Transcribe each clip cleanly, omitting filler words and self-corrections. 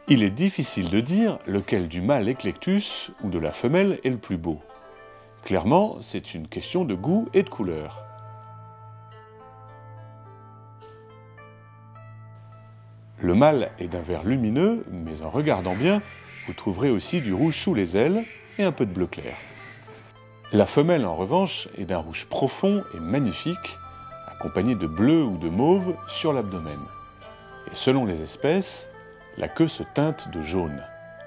Il est difficile de dire lequel du mâle Eclectus ou de la femelle est le plus beau. Clairement, c'est une question de goût et de couleur. Le mâle est d'un vert lumineux, mais en regardant bien, vous trouverez aussi du rouge sous les ailes et un peu de bleu clair. La femelle, en revanche, est d'un rouge profond et magnifique, accompagné de bleu ou de mauve sur l'abdomen. Et selon les espèces, la queue se teinte de jaune.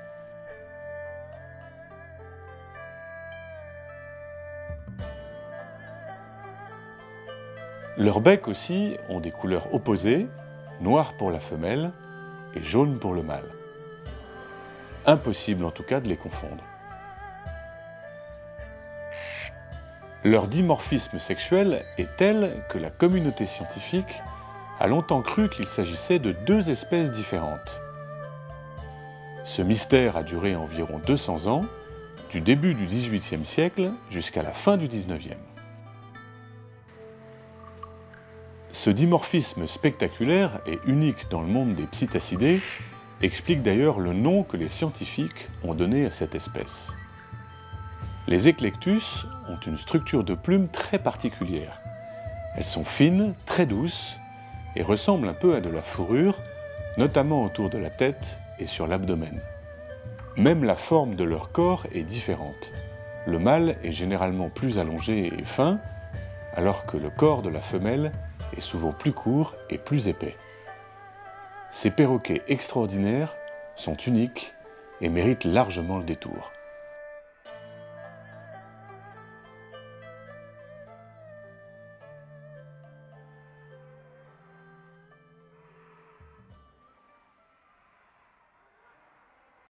Leurs becs aussi ont des couleurs opposées, noir pour la femelle et jaune pour le mâle. Impossible en tout cas de les confondre. Leur dimorphisme sexuel est tel que la communauté scientifique a longtemps cru qu'il s'agissait de deux espèces différentes. Ce mystère a duré environ 200 ans, du début du XVIIIe siècle jusqu'à la fin du XIXe. Ce dimorphisme spectaculaire et unique dans le monde des psittacidés explique d'ailleurs le nom que les scientifiques ont donné à cette espèce. Les Eclectus ont une structure de plumes très particulière. Elles sont fines, très douces et ressemblent un peu à de la fourrure, notamment autour de la tête et sur l'abdomen. Même la forme de leur corps est différente. Le mâle est généralement plus allongé et fin, alors que le corps de la femelle est souvent plus court et plus épais. Ces perroquets extraordinaires sont uniques et méritent largement le détour.